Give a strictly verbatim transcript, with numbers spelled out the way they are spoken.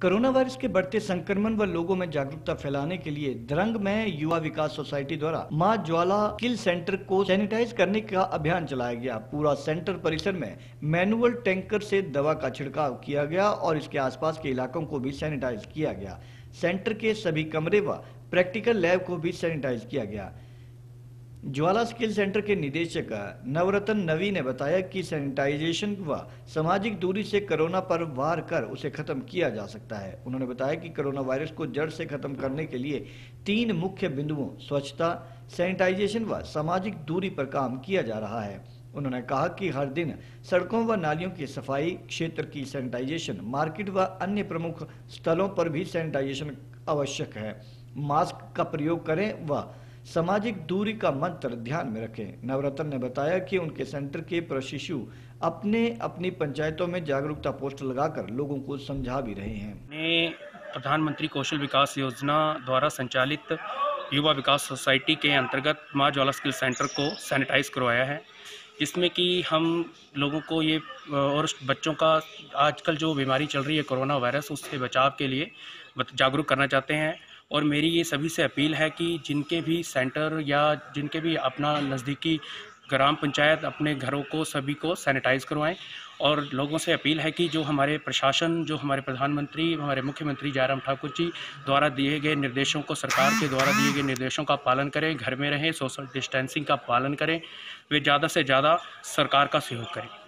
Corona virus के बढ़ते संक्रमण व लोगों में जागरूकता फैलाने के लिए द्रंग में युवा विकास सोसाइटी द्वारा मां ज्वाला स्किल सेंटर को सैनिटाइज करने का अभियान चलाया गया। पूरा सेंटर परिसर में मैनुअल टैंकर से दवा का छिड़काव किया गया और इसके आसपास के इलाकों को भी सैनिटाइज किया गया। सेंटर के सभी कमरे व प्रैक्टिकल लैब को भी सैनिटाइज किया गया। ज्वाला स्किल सेंटर के निदेशक नवरत्न नवी ने बताया कि सैनिटाइजेशन व सामाजिक दूरी से कोरोना पर वार कर उसे खत्म किया जा सकता है। उन्होंने बताया कि कोरोना वायरस को जड़ से खत्म करने के लिए तीन मुख्य बिंदुओं स्वच्छता, सैनिटाइजेशन व सामाजिक दूरी पर काम किया जा रहा है। उन्होंने कहा कि हर दिन सड़कों व नालियों की सफाई, क्षेत्र की सैनिटाइजेशन, मार्केट व अन्य प्रमुख स्थलों पर भी सैनिटाइजेशन आवश्यक है। मास्क का प्रयोग करें व सामाजिक दूरी का मंत्र ध्यान में रखें। नवरत्न ने बताया कि उनके सेंटर के प्रशिक्षु अपने अपनी पंचायतों में जागरूकता पोस्टर लगाकर लोगों को समझा भी रहे हैं। ने प्रधानमंत्री कौशल विकास योजना द्वारा संचालित युवा विकास सोसाइटी के अंतर्गत मां ज्वाला स्किल सेंटर को सैनिटाइज करवाया है, जिसमें कि हम लोगों को ये और बच्चों का आजकल जो बीमारी चल रही है कोरोना वायरस, उससे बचाव के लिए जागरूक करना चाहते हैं। और मेरी ये सभी से अपील है कि जिनके भी सेंटर या जिनके भी अपना नज़दीकी ग्राम पंचायत अपने घरों को सभी को सैनिटाइज करवाएं। और लोगों से अपील है कि जो हमारे प्रशासन, जो हमारे प्रधानमंत्री, हमारे मुख्यमंत्री जयराम ठाकुर जी द्वारा दिए गए निर्देशों को, सरकार के द्वारा दिए गए निर्देशों का पालन करें, घर में रहें, सोशल डिस्टेंसिंग का पालन करें, वे ज़्यादा से ज़्यादा सरकार का सहयोग करें।